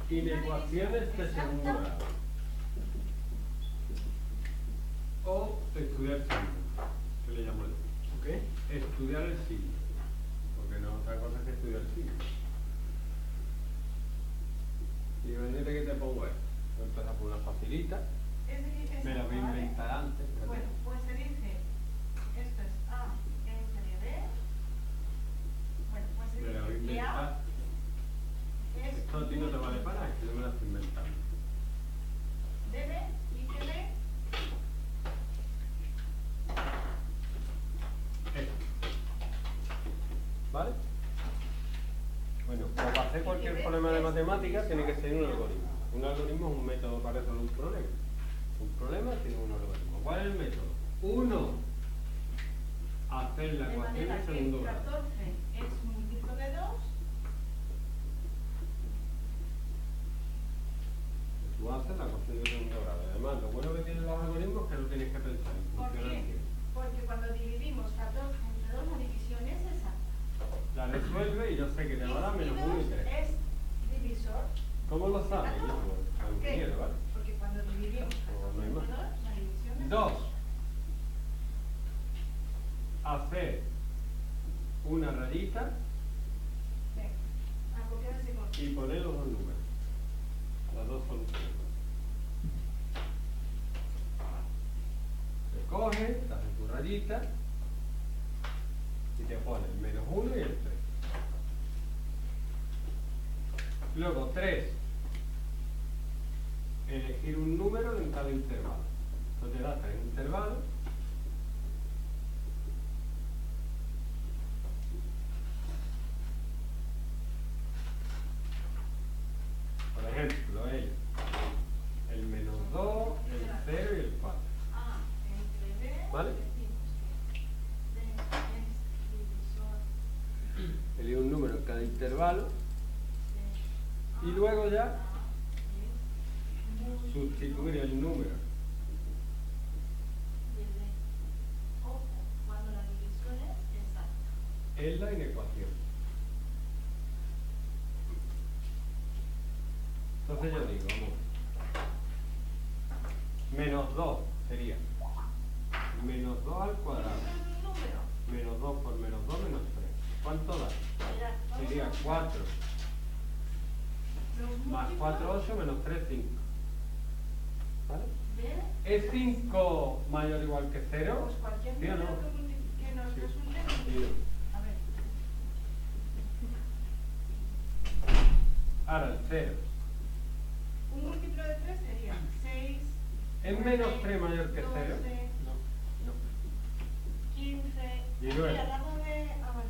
inecuaciones de segundo grado. O estudiar signo, que le llamo yo. ¿Ok? Estudiar el signo. Porque no es otra cosa que estudiar el signo. Y imagínate que te pongo esto. Voy a empezar por una facilita. Me la voy a inventar antes. Bueno, pues se dice, esto es A, entre B. Bueno, pues se Me la voy a dice que A inventar. es Esto a ti no te vale para nada, que yo me la estoy inventando. de B y que B Esto. ¿Vale? Bueno, pues para hacer cualquier problema de matemáticas tiene que ser un algoritmo. Un algoritmo es un método para resolver un problema. Un problema tiene un algoritmo. ¿Cuál es el método? 1. Hacer la de ecuación manera de que segundo grado. 14 es múltiplo de 2. Tú haces la ecuación de segundo grado. Además, lo bueno que tienen los algoritmos es que no tienes que pensar en ¿Por función al qué? tiempo. Porque cuando dividimos 14 entre 2, la división es exacta. La resuelve y yo sé que te va a dar menos 1 y 3. Es divisor. ¿Cómo lo sabes? ¿Por Yo, qué? ingeniero, ¿vale? Porque cuando dividimos 14 No hay más. entre 2, la división es 2. Hacer una rayita Venga, a copiar ese corte. y poner los dos números. Las dos soluciones. Te coges, te haces tu rayita y te pones el menos 1 y el 3. Luego 3. Elegir un número en cada intervalo. Entonces te das 3 intervalos. Por ejemplo, el menos 2, el 0 y el 4. A entre B, ¿Vale? decimos que B es divisor Elegir un número en cada intervalo. de Y luego ya A es sustituir el número. de B. Ojo, cuando la división es exacta. En la inecuación. Entonces yo digo, vamos. Menos 2 sería menos 2 al cuadrado. Un número. Menos 2 por menos 2 menos 3. ¿Cuánto da? Mirad, vamos Sería a buscar 4 los más múltiplos 4, 8 menos 3, 5. ¿Vale? de ¿Es 5 mayor o igual que 0? pues cualquier ¿Sí o número no? que nos Sí. resulte. Sí. A ver. Ahora el 0. Un múltiplo de 3 sería 6. ¿Es menos 3 mayor que 0? 12, No. 15. Y luego. Y al lado de. Ah, vale.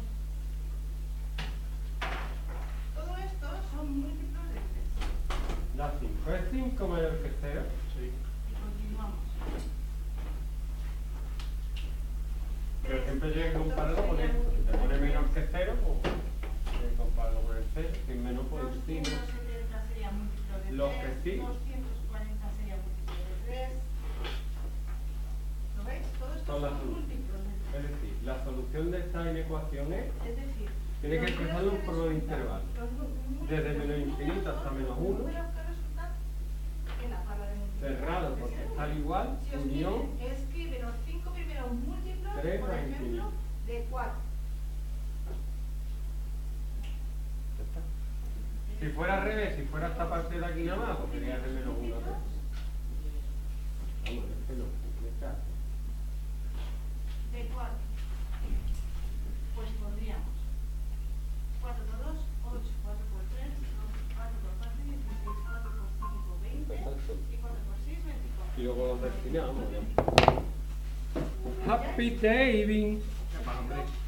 Todo esto son múltiplos de 3. Da 5. ¿Es 5 mayor que 0? Sí. Y continuamos. Pero siempre tienes que compararlo con esto. Si te pone menos que 0, pues tienes que compararlo con el 0. Si es menos, pues sí. 270 sería múltiplo de 3. Los que sí. 240 sería múltiplo de 3. ¿Lo veis? Todo esto Son las son soluciones. múltiplos de 3. Es decir, la solución de esta inecuación es, Es decir, tiene que los expresarlo números por los resultan- intervalos. los números- Desde menos infinito hasta menos 1. Los números que resultan en la tabla de multiplicación. Cerrado, porque está al igual, Si os unión. piden, escribe los 5 primeros múltiplos, 3 por más ejemplo, infinito. de 4. Ya está. Si fuera al revés, si fuera esta parte de aquí nada más, pues sería de menos 1 a 3. Vamos, es que no. ¿Qué está? De 4. Pues pondríamos 4 por 2, 8, 4 por 3, 4 por 4, 16, 4 por 5, 20, Exacto. y 4 por 6, 24. Y luego los destinamos. Happy David. ¿Perfecto?